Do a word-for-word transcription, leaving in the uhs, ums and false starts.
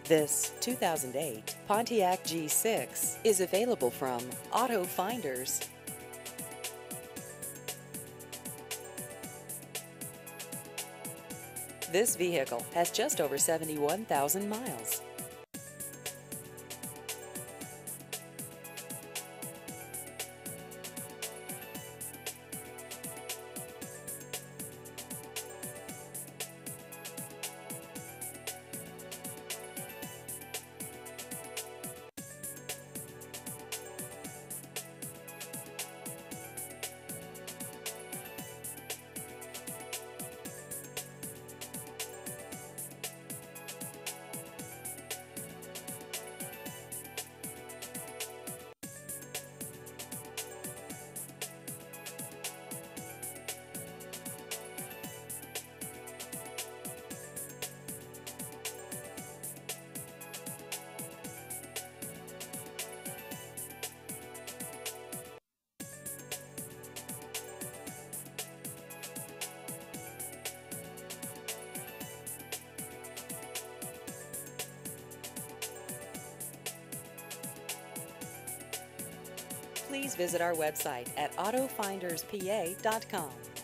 This two thousand eight Pontiac G six is available from Auto Finders. This vehicle has just over seventy-one thousand miles. Please visit our website at auto finders p a dot com.